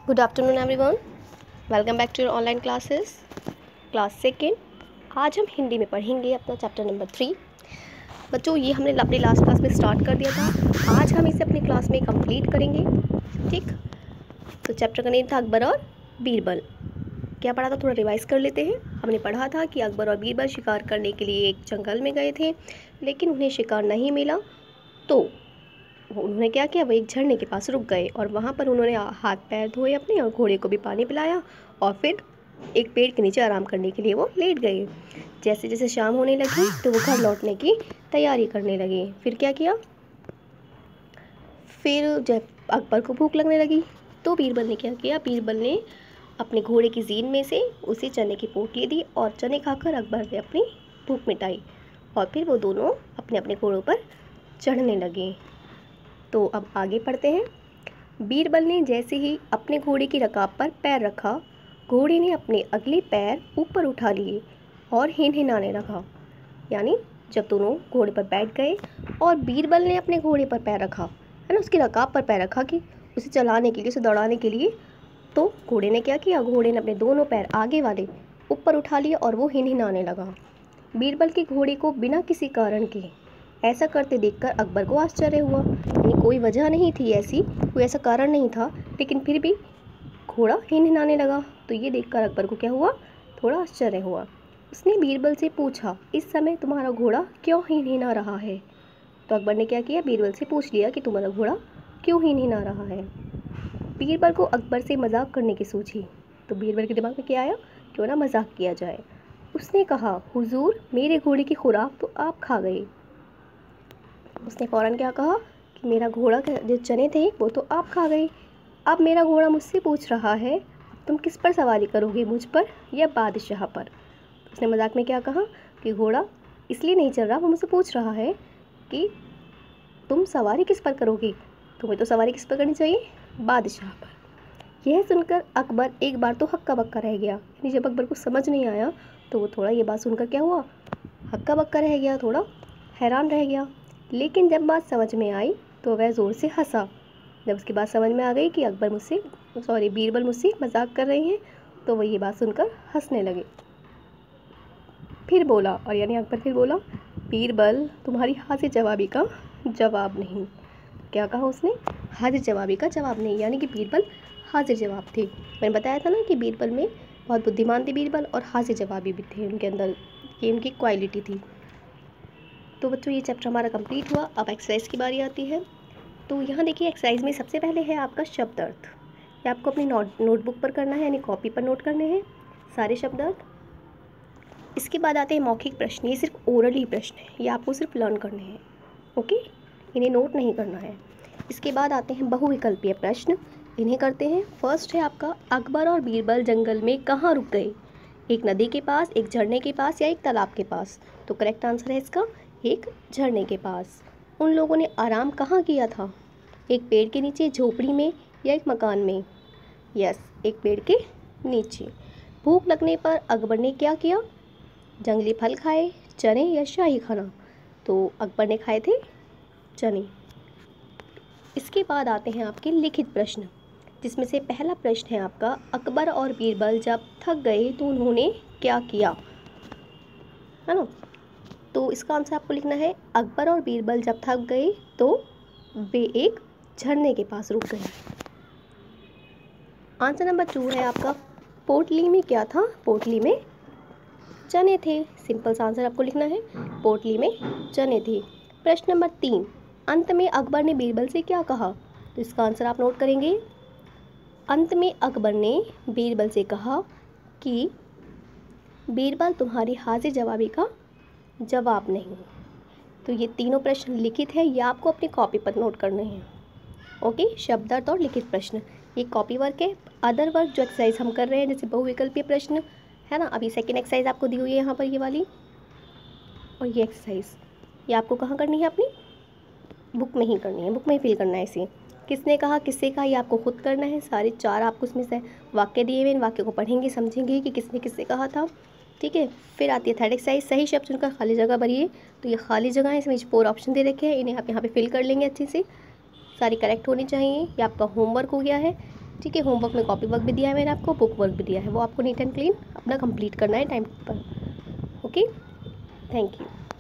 Good afternoon everyone, welcome back to your online classes class second. आज हम हिंदी में पढ़ेंगे अपना चैप्टर नंबर 3। बच्चों, ये हमने अपनी लास्ट क्लास में स्टार्ट कर दिया था। आज हम इसे अपनी क्लास में कंप्लीट करेंगे। ठीक, तो चैप्टर का नेम था अकबर और बीरबल। क्या पढ़ा था, थोड़ा रिवाइज कर लेते हैं। हमने पढ़ा था कि अकबर और बीरबल शिकार करने के लिए एक जंगल में गए थे, लेकिन उन्हें शिकार नहीं मिला। तो उन्होंने क्या किया, वो एक झरने के पास रुक गए और वहाँ पर उन्होंने हाथ पैर धोए अपने और घोड़े को भी पानी पिलाया और फिर एक पेड़ के नीचे आराम करने के लिए वो लेट गए। जैसे जैसे शाम होने लगी तो वो घर लौटने की तैयारी करने लगे। फिर क्या किया, फिर जब अकबर को भूख लगने लगी तो बीरबल ने क्या किया, बीरबल ने अपने घोड़े की जीन में से उसे चने की पोटली दी और चने खाकर अकबर ने अपनी भूख मिटाई और फिर वो दोनों अपने अपने घोड़ों पर चढ़ने लगे। तो अब आगे पढ़ते हैं। बीरबल ने जैसे ही अपने घोड़े की रकाब पर पैर रखा, घोड़े ने अपने अगले पैर ऊपर उठा लिए और हिनहिनाने लगा। यानी जब दोनों घोड़े पर बैठ गए और बीरबल ने अपने घोड़े पर पैर रखा, है ना, उसकी रकाब पर पैर रखा कि उसे चलाने के लिए, उसे दौड़ाने के लिए, तो घोड़े ने क्या किया, घोड़े ने अपने दोनों पैर आगे वाले ऊपर उठा लिए और वो हिनहिनाने लगा। बीरबल के घोड़े को बिना किसी कारण के ऐसा करते देखकर अकबर को आश्चर्य हुआ। यानी कोई वजह नहीं थी ऐसी, कोई ऐसा कारण नहीं था, लेकिन फिर भी घोड़ा हिनहिनाने लगा। तो ये देखकर अकबर को क्या हुआ, थोड़ा आश्चर्य हुआ। उसने बीरबल से पूछा, इस समय तुम्हारा घोड़ा क्यों हिनहिना रहा है? तो अकबर ने क्या किया, बीरबल से पूछ लिया कि तुम्हारा घोड़ा क्यों हिनहिना रहा है। बीरबल को अकबर से मजाक करने की सूझी, तो बीरबल के दिमाग में क्या आया, क्यों ना मजाक किया जाए। उसने कहा, हुजूर, मेरे घोड़े की खुराक तो आप खा गए। उसने फ़ौरन क्या कहा कि मेरा घोड़ा के जो चने थे वो तो आप खा गए। अब मेरा घोड़ा मुझसे पूछ रहा है, तुम किस पर सवारी करोगे, मुझ पर या बादशाह पर? उसने मजाक में क्या कहा कि घोड़ा इसलिए नहीं चल रहा, वो मुझसे पूछ रहा है कि तुम सवारी किस पर करोगे, तुम्हें तो सवारी किस पर करनी चाहिए, बादशाह पर। यह सुनकर अकबर एक बार तो हक्का बक्का रह गया। यानी जब अकबर को समझ नहीं आया तो वो थोड़ा ये बात सुनकर क्या हुआ, हक्का बक्का रह गया, थोड़ा हैरान रह गया। लेकिन जब बात समझ में आई तो वह ज़ोर से हंसा। जब उसकी बात समझ में आ गई कि बीरबल मुझसे मजाक कर रहे हैं, तो वह ये बात सुनकर हंसने लगे। फिर बोला, और यानी अकबर फिर बोला, बीरबल, तुम्हारी हाजिर जवाबी का जवाब नहीं। क्या कहा उसने, हाजिर जवाबी का जवाब नहीं, यानी कि बीरबल हाजिर जवाब थे। मैंने बताया था ना कि बीरबल में बहुत बुद्धिमान थे बीरबल, और हाजिर जवाबी भी थे उनके अंदर, ये उनकी क्वालिटी थी। तो बच्चों, ये चैप्टर हमारा कंप्लीट हुआ। अब एक्सरसाइज की बारी आती है। तो यहाँ देखिए, एक्सरसाइज में सबसे पहले है आपका शब्द अर्थ। ये आपको अपनी नोटबुक पर करना है, यानी कॉपी पर नोट करने हैं सारे शब्द अर्थ। इसके बाद आते हैं मौखिक प्रश्न। ये सिर्फ ओरली प्रश्न है, ये आपको सिर्फ लर्न करने हैं, ओके, इन्हें नोट नहीं करना है। इसके बाद आते हैं बहुविकल्पीय प्रश्न, इन्हें करते हैं। फर्स्ट है आपका, अकबर और बीरबल जंगल में कहाँ रुक गए? एक नदी के पास, एक झरने के पास या एक तालाब के पास? तो करेक्ट आंसर है इसका एक झरने के पास। उन लोगों ने आराम कहाँ किया था? एक पेड़ के नीचे, झोपड़ी में या एक मकान में? यस, एक पेड़ के नीचे। भूख लगने पर अकबर ने क्या किया? जंगली फल खाए, चने या शाही खाना? तो अकबर ने खाए थे चने। इसके बाद आते हैं आपके लिखित प्रश्न, जिसमें से पहला प्रश्न है आपका, अकबर और बीरबल जब थक गए तो उन्होंने क्या किया? है ना, तो इसका आंसर आपको लिखना है, अकबर और बीरबल जब थक गए तो वे एक झरने के पास रुक गए। आंसर नंबर 2 है आपका, पोटली में क्या था? पोटली में चने थे। सिंपल सा आंसर आपको लिखना है, पोटली में चने थे। प्रश्न नंबर 3, अंत में अकबर ने बीरबल से क्या कहा? तो इसका आंसर आप नोट करेंगे। अंत में अकबर ने बीरबल से कहा कि बीरबल, तुम्हारी हाजिर जवाबी का जवाब नहीं। तो ये तीनों प्रश्न लिखित है, ये आपको अपनी कॉपी पर नोट करने हैं, ओके। शब्द अर्थ और लिखित प्रश्न, ये कॉपी वर्क है। अदर वर्क जो एक्सरसाइज हम कर रहे हैं, जैसे बहुविकल्पीय प्रश्न है ना, अभी सेकेंड एक्सरसाइज आपको दी हुई है यहाँ पर, ये वाली, और ये एक्सरसाइज ये आपको कहाँ करनी है, अपनी बुक में ही करनी है, बुक में ही फिल करना है इसे। किसने कहा, किससे कहा, ये आपको खुद करना है। सारे 4 आपको इसमें से वाक्य दिए हुए, इन वाक्यों को पढ़ेंगे, समझेंगे कि किसने किससे कहा था, ठीक है। फिर आती है थर्ड एक्सरसाइज, सही शब्द चुनकर खाली जगह भरिए। तो ये खाली जगह है, इसमें 4 ऑप्शन दे रखे हैं, इन्हें आप यहाँ पे फिल कर लेंगे अच्छे से, सारी करेक्ट होनी चाहिए। ये आपका होमवर्क हो गया है। ठीक है। होमवर्क में कॉपी वर्क भी दिया है मैंने आपको, बुक वर्क भी दिया है, वो आपको नीट एंड क्लीन अपना कंप्लीट करना है टाइम पर। Okay, thank you.